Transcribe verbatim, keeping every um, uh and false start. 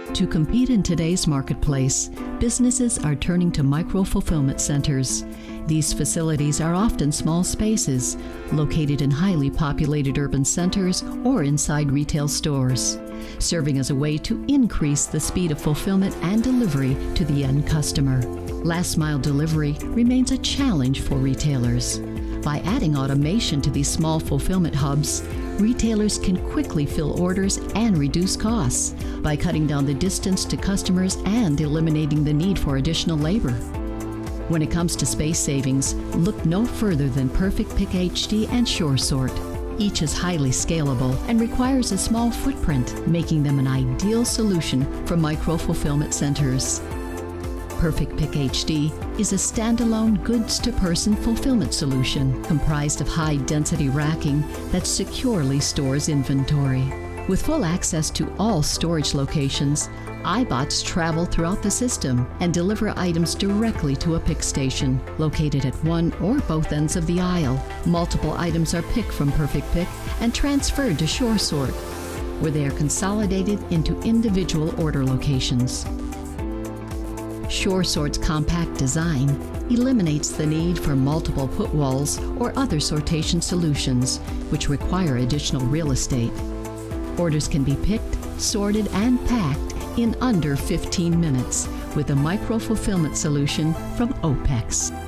To compete in today's marketplace, businesses are turning to micro-fulfillment centers. These facilities are often small spaces, located in highly populated urban centers or inside retail stores, serving as a way to increase the speed of fulfillment and delivery to the end customer. Last-mile delivery remains a challenge for retailers. By adding automation to these small fulfillment hubs, retailers can quickly fill orders and reduce costs by cutting down the distance to customers and eliminating the need for additional labor. When it comes to space savings, look no further than Perfect Pick H D and SureSort. Each is highly scalable and requires a small footprint, making them an ideal solution for micro-fulfillment centers. Perfect Pick H D is a standalone goods-to-person fulfillment solution comprised of high-density racking that securely stores inventory. With full access to all storage locations, iBots travel throughout the system and deliver items directly to a pick station located at one or both ends of the aisle. Multiple items are picked from Perfect Pick and transferred to SureSort, where they are consolidated into individual order locations. SureSort's compact design eliminates the need for multiple put walls or other sortation solutions, which require additional real estate. Orders can be picked, sorted, and packed in under fifteen minutes with a micro-fulfillment solution from O P E X.